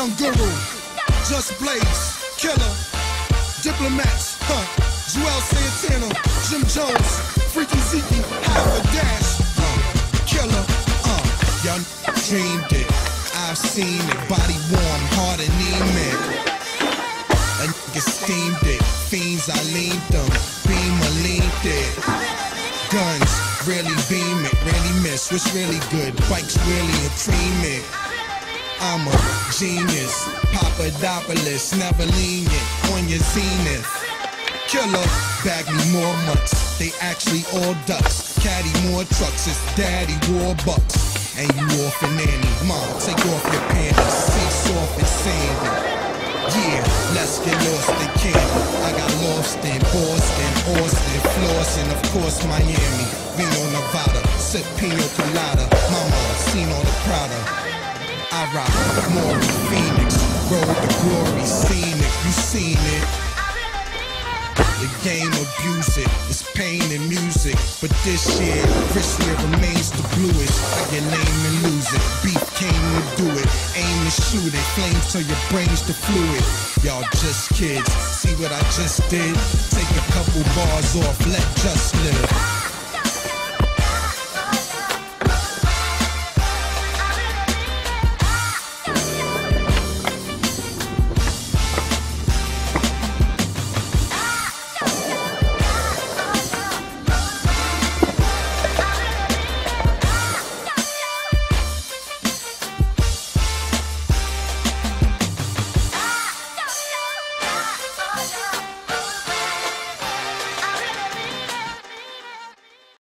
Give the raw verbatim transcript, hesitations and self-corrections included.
Young Guru, Just Blaze, Killer, Diplomats, huh? Joel Santana, Jim Jones, Freaky Zeke, Howard Dash, uh, Killer, uh, y'all dreamed it, I've seen it, body warm, heart anemic. A nigga steamed it, fiends I leaned them, beam or leaned it. Guns, really beam it, really miss, what's really good, bikes really a cream it. I'm a genius, Papadopoulos, never lenient, on your zenith. Killer, bag me more mutts, they actually all ducks. Caddy more trucks, it's daddy war bucks. And you off and nanny, mom, take off your panties, cease off and sandy. Yeah, let's get lost in Candy. I got lost in Boston, Austin, Flossin, of course Miami, Reno, Nevada, sip Pino Colada. Mama, seen all the Prada. I rock more Phoenix, road to glory, scenic, you seen it. The game abuse it, it's pain and music. But this year, this year remains the bluest. I get lame and lose it, beef came to do it. Aim and shoot it, flames till your brain's the fluid. Y'all just kids, see what I just did? Take a couple bars off, let just live.